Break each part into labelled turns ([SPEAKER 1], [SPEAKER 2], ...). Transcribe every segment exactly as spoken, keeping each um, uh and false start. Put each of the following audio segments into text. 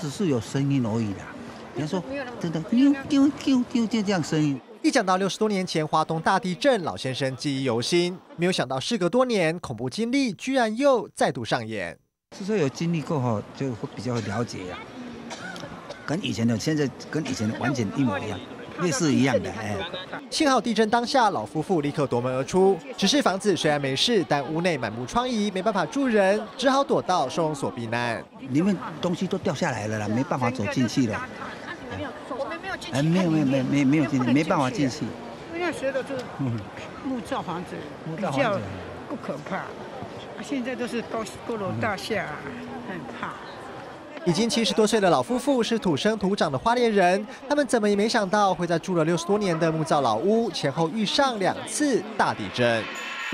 [SPEAKER 1] 只是有声音而已啦。比方说，真的丢丢丢丢就这样声音。
[SPEAKER 2] 一讲到六十多年前华东大地震，老先生记忆犹新。没有想到，事隔多年，恐怖经历居然又再度上演。
[SPEAKER 1] 是说有经历过后，就会比较了解呀、啊，跟以前的现在跟以前的完全一模一样。 类似一样的，哎。
[SPEAKER 2] 幸好地震当下，老夫妇立刻夺门而出。只是房子虽然没事，但屋内满目疮痍，没办法住人，只好躲到收容所避难。
[SPEAKER 1] 里面东西都掉下来了啦，没办法走进去了。
[SPEAKER 3] 我们没有进去。
[SPEAKER 1] 哎，没有没有没有没没有进去，没办法进去。
[SPEAKER 3] 因为那时候是木造房子，比较不可怕。现在都是高高楼大厦，很怕。
[SPEAKER 2] 已经七十多岁的老夫妇是土生土长的花莲人，他们怎么也没想到会在住了六十多年的木造老屋前后遇上两次大地震。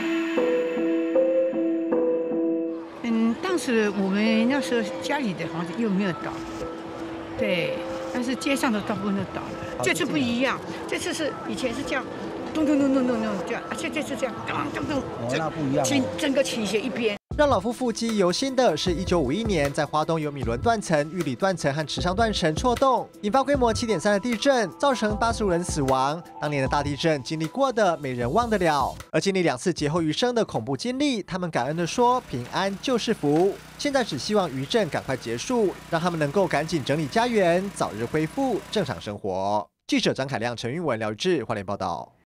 [SPEAKER 3] 嗯，当时我们那时候家里的房子又没有倒，对，但是街上的大部分都倒了。这次不一样，这次是以前是这样，咚咚咚咚咚咚这样，啊，现在是这样，咚咚咚，
[SPEAKER 1] 哦，那不一样、
[SPEAKER 3] 整整个倾斜一边。
[SPEAKER 2] 让老夫妇记忆犹新的是，一九五一年在花东有米伦断层、玉里断层和池上断层错动，引发规模七点三的地震，造成八十五人死亡。当年的大地震经历过的，没人忘得了。而经历两次劫后余生的恐怖经历，他们感恩地说：“平安就是福。”现在只希望余震赶快结束，让他们能够赶紧整理家园，早日恢复正常生活。记者张凯亮、陈韵文、廖玉志，花莲报道。